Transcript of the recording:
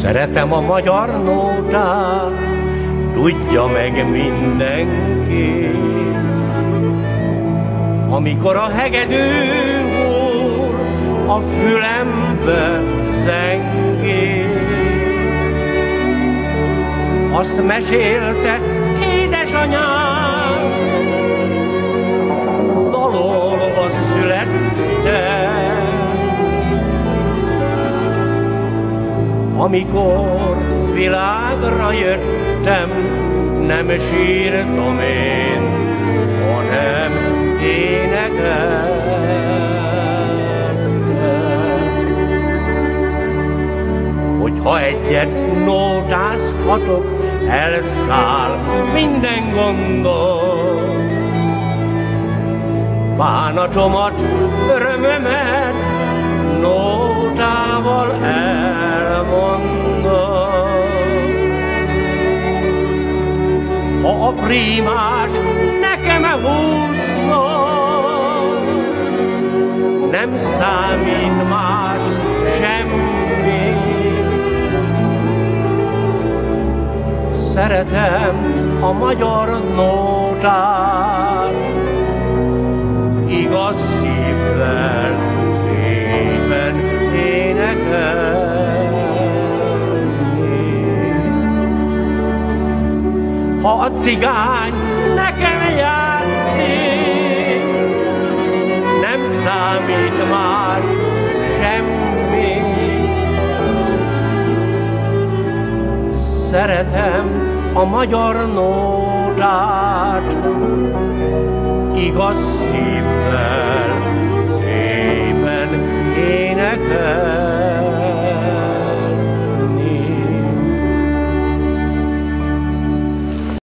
Szeretem a magyar nótát, tudja meg mindenki. Amikor a hegedű úr a fülembe zengi, azt mesélte édesanyám, dalolva születtem. Amikor világra jöttem, nem sírtam én, hanem énekeltem. Hogyha egyet nótázhatok, elszáll minden gondot. Bánatomat, örömömet nótával elmondom. Ha a prímás nekem húszol, nem számít más semmi. Szeretem a magyar nótát, igaz szívvel, szépen énekelni. Ha a cigány nekem játszik, nem számít más semmi. Szeretem a magyar nótát, igaz szívvel,